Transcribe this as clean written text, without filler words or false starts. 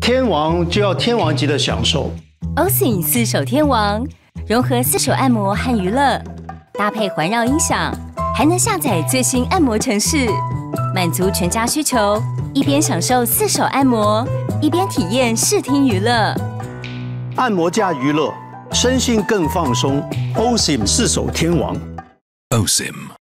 天王就要天王级的享受。 OSIM 四手天王融合四手按摩和娱乐，搭配环绕音响，还能下载最新按摩程式，满足全家需求，一边享受四手按摩，一边体验视听娱乐。 按摩加娱乐，身心更放松。OSIM 四手天王。 OSIM。